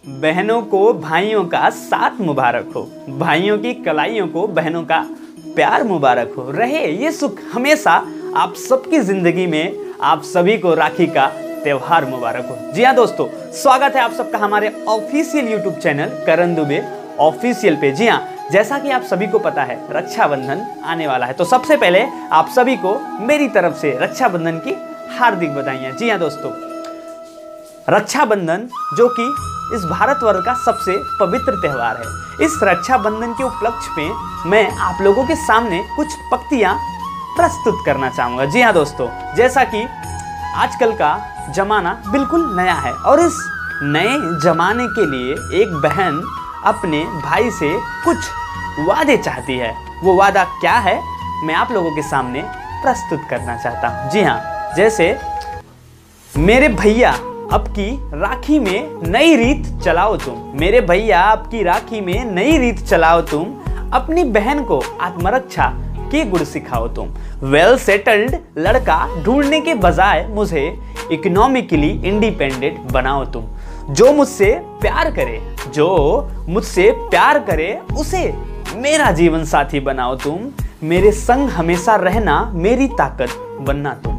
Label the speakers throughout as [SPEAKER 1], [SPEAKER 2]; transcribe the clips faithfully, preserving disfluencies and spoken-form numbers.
[SPEAKER 1] बहनों को भाइयों का साथ मुबारक हो, भाइयों की कलाइयों को बहनों का प्यार मुबारक हो। रहे ये सुख हमेशा आप सबकी जिंदगी में। आप सभी को राखी का त्योहार मुबारक हो। जी हाँ दोस्तों, स्वागत है आप सबका हमारे official YouTube channel Karan Dubey official पे। जी हाँ, जैसा कि आप सभी को पता है रक्षाबंधन आने वाला है, तो सबसे पहले आप सभी को मेरी तरफ से रक्षाबंधन की हार्दिक बधाइयाँ। जी हाँ दोस्तों, रक्षाबंधन जो कि इस भारतवर्ष का सबसे पवित्र त्योहार है, इस रक्षाबंधन के उपलक्ष्य में मैं आप लोगों के सामने कुछ पंक्तियां प्रस्तुत करना चाहूँगा। जी हाँ दोस्तों, जैसा कि आजकल का जमाना बिल्कुल नया है और इस नए जमाने के लिए एक बहन अपने भाई से कुछ वादे चाहती है। वो वादा क्या है मैं आप लोगों के सामने प्रस्तुत करना चाहता हूँ। जी हाँ, जैसे मेरे भैया अब की राखी में नई रीत चलाओ तुम, मेरे भैया अब की राखी में नई रीत चलाओ तुम, अपनी बहन को आत्मरक्षा के गुण सिखाओ तुम। वेल सेटल्ड लड़का ढूंढने के बजाय मुझे इकोनॉमिकली इंडिपेंडेंट बनाओ तुम। जो मुझसे प्यार करे, जो मुझसे प्यार करे उसे मेरा जीवन साथी बनाओ तुम। मेरे संग हमेशा रहना, मेरी ताकत बनना तुम।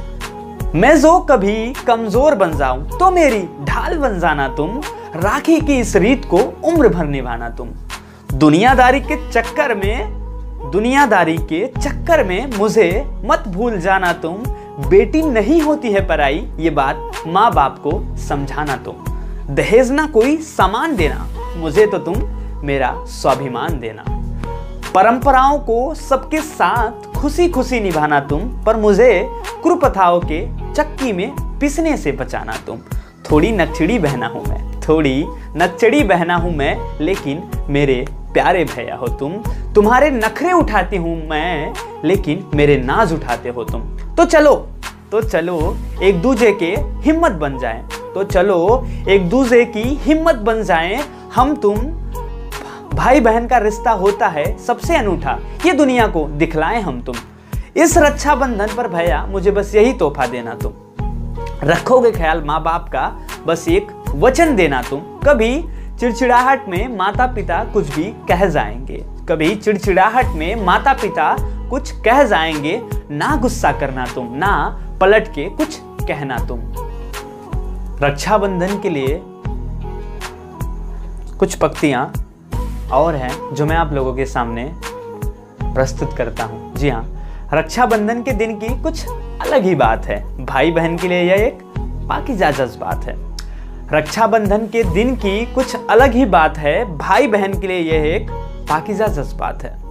[SPEAKER 1] मैं जो कभी कमजोर बन जाऊं तो मेरी ढाल बन जाना तुम। राखी की इस रीत को उम्र भर निभाना तुम। दुनियादारी के चक्कर में दुनियादारी के चक्कर में मुझे मत भूल जाना तुम। बेटी नहीं होती है पराई, ये बात माँ बाप को समझाना तुम। दहेज ना कोई सामान देना, मुझे तो तुम मेरा स्वाभिमान देना। परंपराओं को सबके साथ खुशी खुशी निभाना तुम, पर मुझे कुप्रथाओं के चक्की में पिसने से बचाना तुम। थोड़ी नक्चड़ी बहना हूं मैं, थोड़ी नक्चड़ी बहना हूं मैं, लेकिन मेरे प्यारे भैया हो तुम। तुम्हारे नखरे उठाती हूं मैं, लेकिन मेरे नाज उठाते हो तुम। तो चलो तो चलो एक दूसरे के हिम्मत बन जाएं, तो चलो एक दूसरे की हिम्मत बन जाएं। हम तुम भाई बहन का रिश्ता होता है सबसे अनूठा, ये दुनिया को दिखलाएं हम तुम। इस रक्षाबंधन पर भैया मुझे बस यही तोहफा देना तुम। रखोगे ख्याल माँ बाप का, बस एक वचन देना तुम। कभी चिड़चिड़ाहट में माता पिता कुछ भी कह जाएंगे, कभी चिड़चिड़ाहट में माता पिता कुछ कह जाएंगे, ना गुस्सा करना तुम, ना पलट के कुछ कहना तुम। रक्षाबंधन के लिए कुछ पंक्तियां और हैं जो मैं आप लोगों के सामने प्रस्तुत करता हूं। जी हाँ, रक्षाबंधन के दिन की कुछ अलग ही बात है। भाई बहन के लिए यह एक पाकीज़ा जज्बात है। रक्षाबंधन के दिन की कुछ अलग ही बात है, भाई बहन के लिए यह एक पाकीज़ा जज्बात है।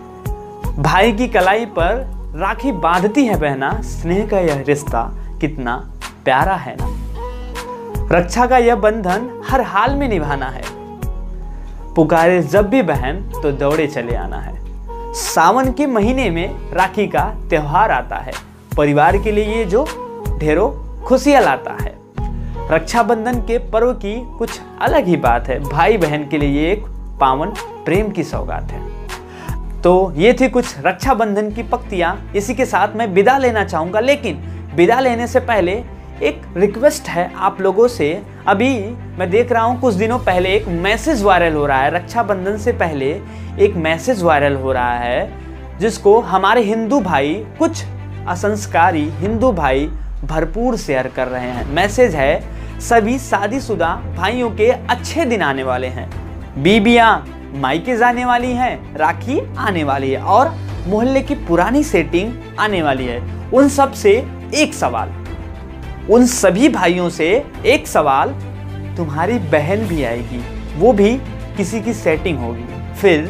[SPEAKER 1] भाई की कलाई पर राखी बांधती है बहना, स्नेह का यह रिश्ता कितना प्यारा है ना। रक्षा का यह बंधन हर हाल में निभाना है। पुकारे जब भी बहन तो दौड़े चले आना है। सावन के महीने में राखी का त्योहार आता है, परिवार के लिए ये जो ढेरों खुशियां लाता है। रक्षाबंधन के पर्व की कुछ अलग ही बात है, भाई बहन के लिए ये एक पावन प्रेम की सौगात है। तो ये थी कुछ रक्षाबंधन की पंक्तियां। इसी के साथ मैं विदा लेना चाहूंगा, लेकिन विदा लेने से पहले एक रिक्वेस्ट है आप लोगों से। अभी मैं देख रहा हूँ कुछ दिनों पहले एक मैसेज वायरल हो रहा है, रक्षाबंधन से पहले एक मैसेज वायरल हो रहा है, जिसको हमारे हिंदू भाई, कुछ असंस्कारी हिंदू भाई भरपूर शेयर कर रहे हैं। मैसेज है, सभी शादीशुदा भाइयों के अच्छे दिन आने वाले हैं, बीबियां मायके जाने वाली हैं, राखी आने वाली है और मोहल्ले की पुरानी सेटिंग आने वाली है। उन सब से एक सवाल, उन सभी भाइयों से एक सवाल, तुम्हारी बहन भी आएगी, वो भी किसी की सेटिंग होगी, फिर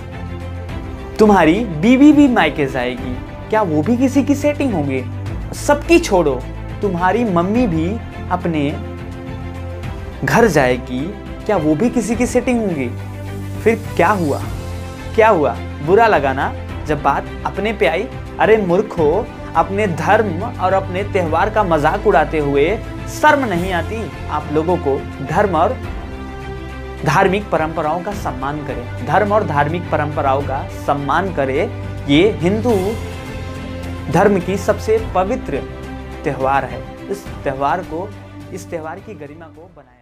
[SPEAKER 1] तुम्हारी बीवी भी मायके जाएगी, क्या वो भी किसी की सेटिंग होगी? सबकी छोड़ो, तुम्हारी मम्मी भी अपने घर जाएगी, क्या वो भी किसी की सेटिंग होगी? फिर क्या हुआ? क्या हुआ? बुरा लगा ना जब बात अपने पे आई? अरे मूर्खो, अपने धर्म और अपने त्यौहार का मजाक उड़ाते हुए शर्म नहीं आती आप लोगों को? धर्म और धार्मिक परंपराओं का सम्मान करें, धर्म और धार्मिक परंपराओं का सम्मान करें। ये हिंदू धर्म की सबसे पवित्र त्यौहार है। इस त्यौहार को, इस त्यौहार की गरिमा को बनाए